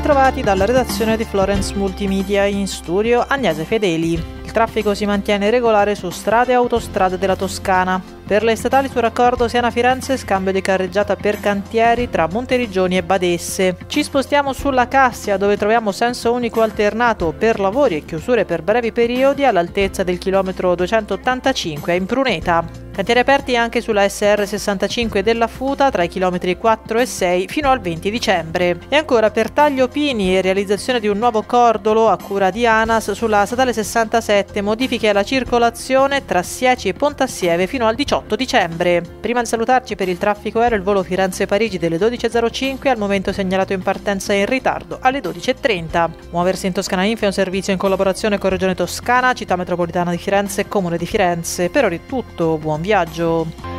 bentrovati dalla redazione di Florence Multimedia, in studio Agnese Fedeli. Il traffico si mantiene regolare su strade e autostrade della Toscana. Per le statali su raccordo Siena-Firenze, scambio di carreggiata per cantieri tra Monteriggioni e Badesse. Ci spostiamo sulla Cassia, dove troviamo senso unico alternato per lavori e chiusure per brevi periodi all'altezza del chilometro 285 a Impruneta. Cantieri aperti anche sulla SR65 della Futa tra i chilometri 4 e 6 fino al 20 dicembre. E ancora per taglio pini e realizzazione di un nuovo cordolo a cura di ANAS sulla statale 67, modifiche alla circolazione tra Sieci e Pontassieve fino al 18 dicembre. Prima di salutarci, per il traffico aereo il volo Firenze-Parigi delle 12.05 al momento segnalato in partenza in ritardo alle 12.30. Muoversi in Toscana Inf è un servizio in collaborazione con Regione Toscana, Città Metropolitana di Firenze e Comune di Firenze. Per ora è tutto, buon viaggio!